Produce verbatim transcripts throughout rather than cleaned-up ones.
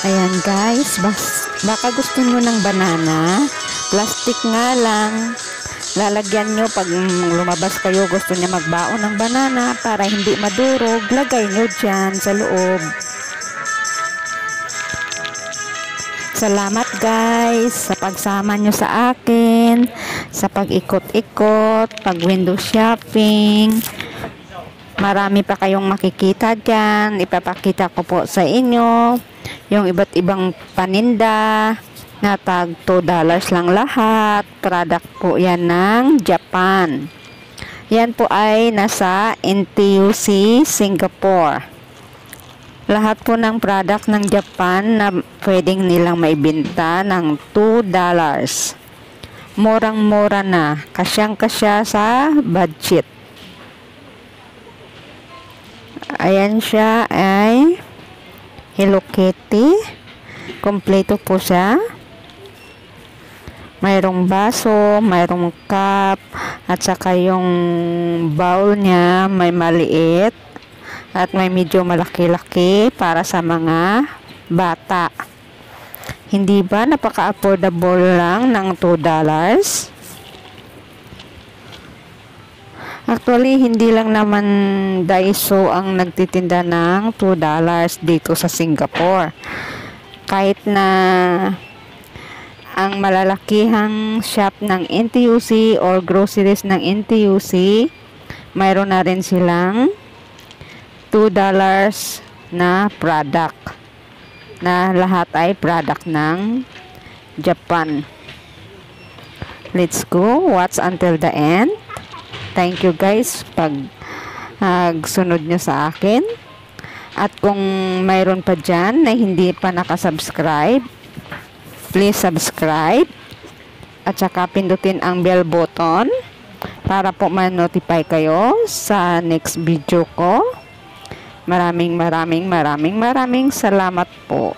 Ayan guys, bas, baka gusto nyo ng banana, plastic nga lang. Lalagyan nyo pag lumabas kayo, gusto niya magbaon ng banana para hindi madurog, lagay nyo dyan sa loob. Salamat guys sa pagsama nyo sa akin, sa pag-ikot-ikot, pag window shopping. Marami pa kayong makikita dyan. Ipapakita ko po sa inyo yung iba't ibang paninda na tag two dollars lang lahat. Product po yan ng Japan. Yan po ay nasa N T U C Singapore. Lahat po ng product ng Japan na pwedeng nilang maibenta ng two dollars. Murang-mura na. Kasyang-kasya sa budget. Ayan siya ay Hello Kitty. Kompleto po siya. Mayroong baso, mayroong cup, at saka yung bowl niya may maliit at may medyo malaki-laki para sa mga bata. Hindi ba napaka-affordable lang ng two dollars? Actually, hindi lang naman Daiso ang nagtitinda ng two dollars dito sa Singapore. Kahit na ang malalakihang shop ng N T U C or groceries ng N T U C, mayroon na rin silang two dollars na product. Na lahat ay product ng Japan. Let's go. Watch until the end. Thank you guys pag uh, sunod nyo sa akin. At kung mayroon pa dyan na hindi pa nakasubscribe, please subscribe. At saka pindutin ang bell button para po ma-notify kayo sa next video ko. Maraming maraming maraming maraming salamat po.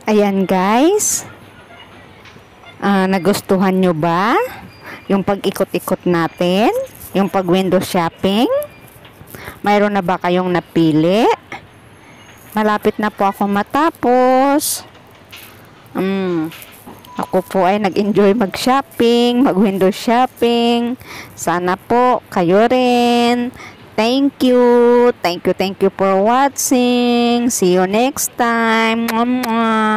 Ayan guys. Ah, nagustuhan nyo ba yung pag-ikot-ikot natin? Yung pag-window shopping? Mayroon na ba kayong napili? Malapit na po ako matapos. Mm. Ako po ay nag-enjoy mag-shopping, mag-window shopping. Sana po kayo rin. Thank you. Thank you, thank you for watching. See you next time. Mwah, mwah.